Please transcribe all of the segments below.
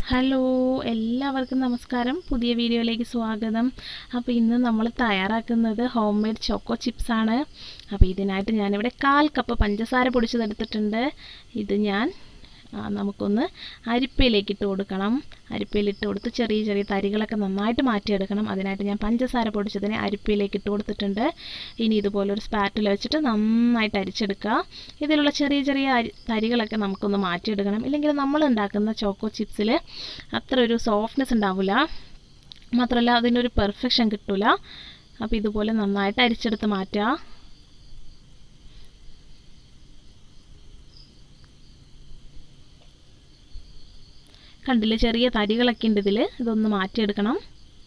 Hello എല്ലാവർക്കും നമസ്കാരം. പുതിയ വീഡിയോയിലേക്ക് സ്വാഗതം. അപ്പോൾ ഇന്ന് നമ്മൾ തയ്യാറാക്കുന്നത് ഹോം മെയ്ഡ് ചോക്കോ ചിപ്സ് ആണ്. അപ്പോൾ ഇതിനായിട്ട് ഞാനിവിടെ 1/4 കപ്പ് പഞ്ചസാര പൊടിച്ചതെടുത്തിട്ടുണ്ട്. ഇത് നമുക്കൊന്ന് അരിപ്പയിലേക്ക് ഇട്ട് കൊടുക്കണം. അരിപ്പയിലിട്ട് കൊടുത്ത് ചെറിയ ചെറിയ തരികളൊക്കെ നന്നായിട്ട് മാറ്റിയെടുക്കണം. അതിനായിട്ട് ഞാൻ പഞ്ചസാര പൊടിച്ചതിനെ അരിപ്പയിലേക്ക് ഇട്ട് കൊടുത്തിട്ടുണ്ട്. ഇനി ഇതുപോലൊരു സ്പാറ്റിൽ വെച്ചിട്ട് നന്നായിട്ട് അരിച്ചെടുക്കുക. ഇതിലുള്ള ചെറിയ ചെറിയ തരികളൊക്കെ നമുക്കൊന്ന് മാറ്റിയെടുക്കണം. ഇല്ലെങ്കിൽ നമ്മൾ ഉണ്ടാക്കുന്ന ചോക്കോ ചിപ്സിൽ അത്ര ഒരു സോഫ്റ്റ്നെസ് ഉണ്ടാവില്ല, മാത്രമല്ല അതിനൊരു പെർഫെക്ഷൻ കിട്ടില്ല. അപ്പോൾ ഇതുപോലെ നന്നായിട്ട് അരിച്ചെടുത്ത് മാറ്റുക. കണ്ടില്ലേ, ചെറിയ തരികളൊക്കെ ഉണ്ട് ഇതിൽ. ഇതൊന്ന് മാറ്റിയെടുക്കണം.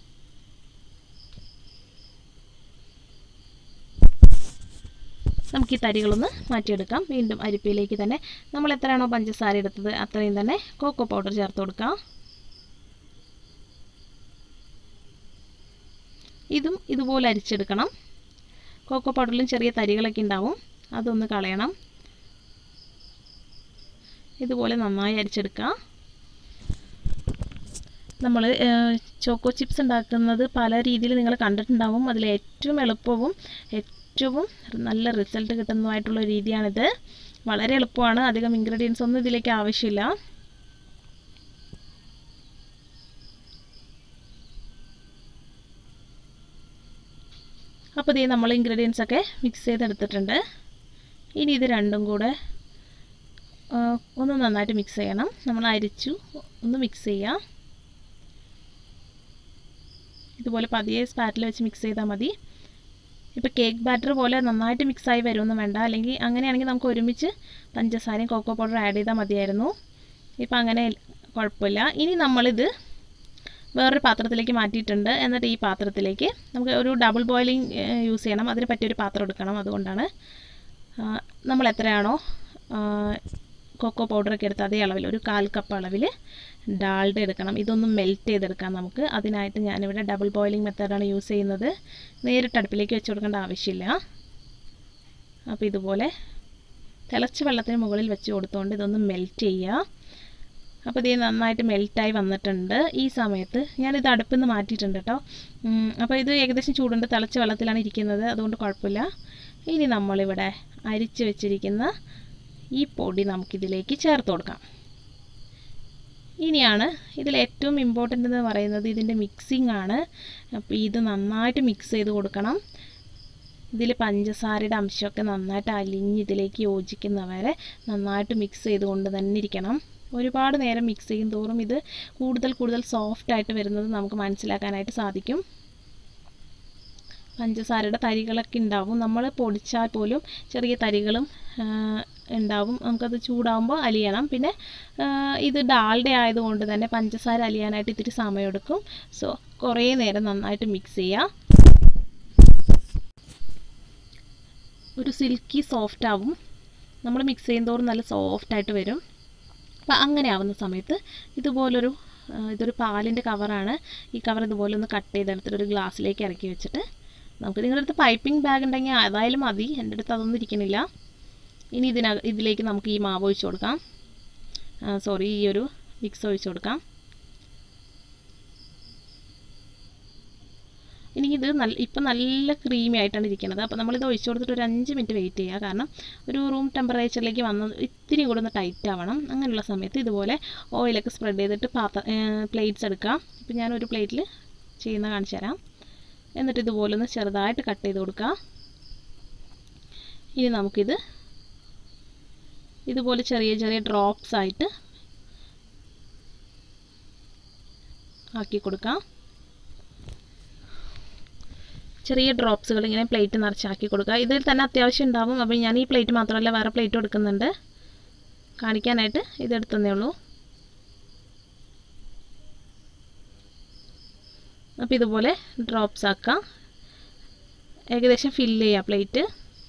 നമുക്ക് ഈ തരികളൊന്ന് മാറ്റിയെടുക്കാം. വീണ്ടും അരിപ്പയിലേക്ക് തന്നെ നമ്മൾ എത്രയാണോ പഞ്ചസാര എടുത്തത് അത്രയും തന്നെ കോക്കോ പൗഡർ ചേർത്ത് കൊടുക്കാം. ഇതും ഇതുപോലെ അരിച്ചെടുക്കണം. കോക്കോ പൗഡറിലും ചെറിയ തരികളൊക്കെ ഉണ്ടാവും, അതൊന്ന് കളയണം. ഇതുപോലെ നന്നായി അരിച്ചെടുക്കുക. നമ്മൾ ചോക്കോ ചിപ്സ് ഉണ്ടാക്കുന്നത് പല രീതിയിൽ നിങ്ങൾ കണ്ടിട്ടുണ്ടാവും. അതിൽ ഏറ്റവും എളുപ്പവും ഏറ്റവും നല്ല റിസൾട്ട് കിട്ടുന്നതായിട്ടുള്ള രീതിയാണിത്. വളരെ എളുപ്പമാണ്, അധികം ഇൻഗ്രീഡിയൻസ് ഒന്നും ഇതിലേക്ക് ആവശ്യമില്ല. അപ്പോൾ ഇതേ നമ്മൾ ഇൻഗ്രീഡിയൻസ് ഒക്കെ മിക്സ് ചെയ്തെടുത്തിട്ടുണ്ട്. ഇനി ഇത് രണ്ടും കൂടെ ഒന്ന് നന്നായിട്ട് മിക്സ് ചെയ്യണം. നമ്മൾ അരിച്ചു ഒന്ന് മിക്സ് ചെയ്യുക. ഇതുപോലെ പതിയെ സ്പാറ്റിൽ വെച്ച് മിക്സ് ചെയ്താൽ മതി. ഇപ്പോൾ കേക്ക് ബാറ്റർ പോലെ നന്നായിട്ട് മിക്സായി വരുമൊന്നും വേണ്ട. അല്ലെങ്കിൽ അങ്ങനെയാണെങ്കിൽ നമുക്ക് ഒരുമിച്ച് പഞ്ചസാരയും കോക്കോ പൗഡർ ആഡ് ചെയ്താൽ മതിയായിരുന്നു. ഇപ്പോൾ അങ്ങനെ കുഴപ്പമില്ല. ഇനി നമ്മളിത് വേറൊരു പാത്രത്തിലേക്ക് മാറ്റിയിട്ടുണ്ട്. എന്നിട്ട് ഈ പാത്രത്തിലേക്ക് നമുക്ക് ഒരു ഡബിൾ ബോയിലിംഗ് യൂസ് ചെയ്യണം. അതിന് പറ്റിയൊരു പാത്രം എടുക്കണം. അതുകൊണ്ടാണ് നമ്മൾ എത്രയാണോ കോക്കോ പൗഡറൊക്കെ എടുത്ത് അതേ അളവിൽ ഒരു 1/4 കപ്പ് അളവിൽ ഡാൽഡ എടുക്കണം. ഇതൊന്ന് മെൽറ്റ് ചെയ്തെടുക്കാം നമുക്ക്. അതിനായിട്ട് ഞാനിവിടെ ഡബിൾ ബോയിലിംഗ് മെത്തേഡാണ് യൂസ് ചെയ്യുന്നത്. നേരിട്ട് അടുപ്പിലേക്ക് വെച്ച് കൊടുക്കേണ്ട ആവശ്യമില്ല. അപ്പോൾ ഇതുപോലെ തിളച്ച വെള്ളത്തിന് മുകളിൽ വെച്ച് കൊടുത്തുകൊണ്ട് ഇതൊന്ന് മെൽറ്റ് ചെയ്യുക. അപ്പോൾ ഇത് നന്നായിട്ട് മെൽറ്റായി വന്നിട്ടുണ്ട്. ഈ സമയത്ത് ഞാനിത് അടുപ്പിൽ നിന്ന് മാറ്റിയിട്ടുണ്ട് കേട്ടോ. അപ്പോൾ ഇത് ഏകദേശം ചൂടുണ്ട്, തിളച്ച വെള്ളത്തിലാണ് ഇരിക്കുന്നത്, അതുകൊണ്ട് കുഴപ്പമില്ല. ഇനി നമ്മളിവിടെ അരിച്ച് വെച്ചിരിക്കുന്ന ഈ പൊടി നമുക്കിതിലേക്ക് ചേർത്ത് കൊടുക്കാം. ഇനിയാണ് ഇതിൽ ഏറ്റവും ഇമ്പോർട്ടൻ്റ് എന്ന് പറയുന്നത് ഇതിൻ്റെ മിക്സിംഗ് ആണ്. അപ്പോൾ ഇത് നന്നായിട്ട് മിക്സ് ചെയ്ത് കൊടുക്കണം. ഇതിൽ പഞ്ചസാരയുടെ അംശമൊക്കെ നന്നായിട്ട് അലിഞ്ഞ് ഇതിലേക്ക് യോജിക്കുന്നവരെ നന്നായിട്ട് മിക്സ് ചെയ്തുകൊണ്ട് തന്നെ ഇരിക്കണം. ഒരുപാട് നേരം മിക്സ് ചെയ്യും തോറും ഇത് കൂടുതൽ കൂടുതൽ സോഫ്റ്റായിട്ട് വരുന്നത് നമുക്ക് മനസ്സിലാക്കാനായിട്ട് സാധിക്കും. പഞ്ചസാരയുടെ തരികളൊക്കെ ഉണ്ടാവും, നമ്മൾ പൊടിച്ചാൽ പോലും ചെറിയ തരികളും ഉണ്ടാവും. നമുക്കത് ചൂടാകുമ്പോൾ അലിയണം. പിന്നെ ഇത് ഡാൽഡ ആയതുകൊണ്ട് തന്നെ പഞ്ചസാര അലിയാനായിട്ട് ഇത്തിരി സമയമെടുക്കും. സോ കുറേ നേരം നന്നായിട്ട് മിക്സ് ചെയ്യുക. ഒരു സിൽക്കി സോഫ്റ്റ് ആവും. നമ്മൾ മിക്സ് ചെയ്യുന്നതോറും നല്ല സോഫ്റ്റായിട്ട് വരും. അപ്പം അങ്ങനെ ആവുന്ന സമയത്ത് ഇതൊരു പാലിൻ്റെ കവറാണ്. ഈ കവർ ഇതുപോലെ ഒന്ന് കട്ട് ചെയ്തെടുത്തിട്ട് ഒരു ഗ്ലാസ്സിലേക്ക് ഇറക്കി വെച്ചിട്ട് നമുക്ക് നിങ്ങളുടെ അടുത്ത് പൈപ്പിംഗ് ബാഗ് ഉണ്ടെങ്കിൽ അതായാലും മതി. എൻ്റെ അടുത്ത് അതൊന്നും ഇരിക്കണില്ല. ഇനി ഇതിലേക്ക് നമുക്ക് ഈ മാവ് ഒഴിച്ച് കൊടുക്കാം. ഈ ഒരു മിക്സ് ഒഴിച്ച് കൊടുക്കാം. ഇനി ഇത് ഇപ്പം നല്ല ക്രീമി ആയിട്ടാണ് ഇരിക്കുന്നത്. അപ്പോൾ നമ്മളിത് ഒഴിച്ച് കൊടുത്തിട്ട് ഒരു 5 മിനിറ്റ് വെയിറ്റ് ചെയ്യുക. കാരണം ഒരു റൂം ടെമ്പറേച്ചറിലേക്ക് വന്ന് ഇത്തിരി കൂടെ ഒന്ന് ടൈറ്റ് ആവണം. അങ്ങനെയുള്ള സമയത്ത് ഇതുപോലെ ഓയിലൊക്കെ സ്പ്രെഡ് ചെയ്തിട്ട് പ്ലേറ്റ്സ് എടുക്കാം. ഇപ്പം ഞാനൊരു പ്ലേറ്റിൽ ചെയ്യുന്ന കാണിച്ചു തരാം. എന്നിട്ട് ഇതുപോലെ ഒന്ന് ചെറുതായിട്ട് കട്ട് ചെയ്ത് കൊടുക്കുക. ഇനി നമുക്കിത് ഇതുപോലെ ചെറിയ ചെറിയ ഡ്രോപ്സ് ആയിട്ട് ആക്കി കൊടുക്കാം. ചെറിയ ഡ്രോപ്സുകൾ ഇങ്ങനെ പ്ലേറ്റ് നിറച്ചാക്കി കൊടുക്കുക. ഇതിൽ തന്നെ അത്യാവശ്യം ഉണ്ടാവും. അപ്പോൾ ഞാൻ ഈ പ്ലേറ്റ് മാത്രമല്ല വേറെ പ്ലേറ്റ് എടുക്കുന്നുണ്ട്, കാണിക്കാനായിട്ട് ഇതെടുത്തതേ ഉള്ളൂ. അപ്പോൾ ഇതുപോലെ ഡ്രോപ്സ് ആക്കാം. ഏകദേശം ഫില്ല് ചെയ്യുക പ്ലേറ്റ്.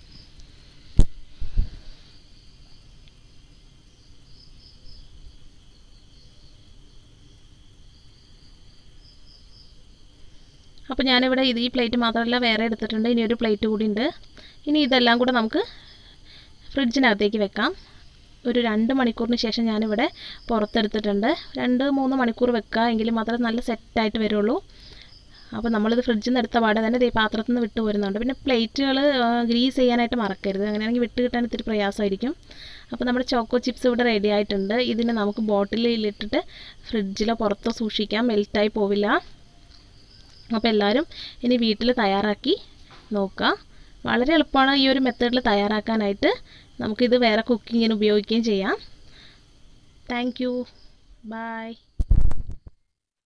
അപ്പോൾ ഞാനിവിടെ ഈ പ്ലേറ്റ് മാത്രമല്ല വേറെ എടുത്തിട്ടുണ്ട്. ഇനി ഒരു പ്ലേറ്റ് കൂടി ഉണ്ട്. ഇനി ഇതെല്ലാം കൂടെ നമുക്ക് ഫ്രിഡ്ജിനകത്തേക്ക് വെക്കാം. ഒരു 2 മണിക്കൂറിന് ശേഷം ഞാനിവിടെ പുറത്തെടുത്തിട്ടുണ്ട്. 2-3 മണിക്കൂർ വെക്കുക, എങ്കിലും മാത്രമേ നല്ല സെറ്റായിട്ട് വരുള്ളൂ. അപ്പോൾ നമ്മളിത് ഫ്രിഡ്ജിൽ നിന്ന് എടുത്ത പാടെ തന്നെ ഈ പാത്രത്തിൽ നിന്ന് വിട്ട് പോരുന്നുണ്ട്. പിന്നെ പ്ലേറ്റുകൾ ഗ്രീസ് ചെയ്യാനായിട്ട് മറക്കരുത്, അങ്ങനെയാണെങ്കിൽ വിട്ട് കിട്ടാൻ ഇത്തിരി പ്രയാസമായിരിക്കും. അപ്പോൾ നമ്മുടെ ചോക്കോ ചിപ്സ് ഇവിടെ റെഡി ആയിട്ടുണ്ട്. ഇതിനെ നമുക്ക് ബോട്ടിലിലിട്ടിട്ട് ഫ്രിഡ്ജിലോ പുറത്തോ സൂക്ഷിക്കാം, മെൽറ്റായി പോവില്ല. അപ്പോൾ എല്ലാവരും ഇനി വീട്ടിൽ തയ്യാറാക്കി നോക്കുക. വളരെ എളുപ്പമാണ് ഈ ഒരു മെത്തേഡിൽ തയ്യാറാക്കാനായിട്ട്. നമുക്കിത് വേറെ കുക്കിങ്ങിന് ഉപയോഗിക്കുകയും ചെയ്യാം. Thank you. ബൈ.